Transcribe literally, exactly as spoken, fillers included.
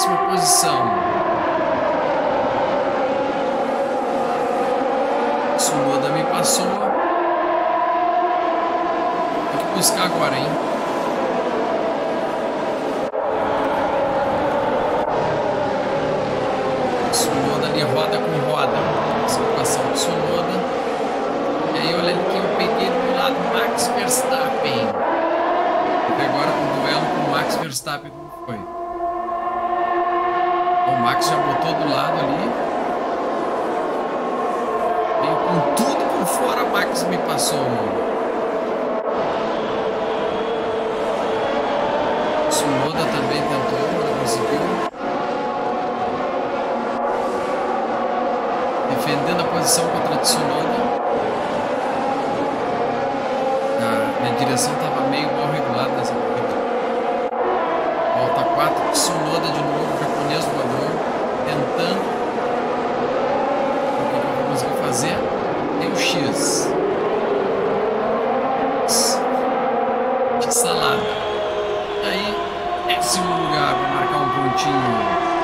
décima posição. Tsunoda me passou. Tem que buscar agora, hein? Tsunoda ali roda com roda. Consegui passar o Tsunoda. E aí, olha ali quem eu peguei do lado, Max Verstappen. Até agora com o duelo com o Max Verstappen, como foi? O Max já botou do lado ali. Veio com tudo por fora, Max me passou. Tsunoda também tentou, não conseguiu. Defendendo a posição contra Tsunoda. A minha direção estava meio mal regulada nessa corrida. Volta quatro, Tsunoda de novo, japonês voador, tentando. O que eu vou conseguir fazer? Tem o X. Que salada. Aí, décimo lugar para marcar um pontinho.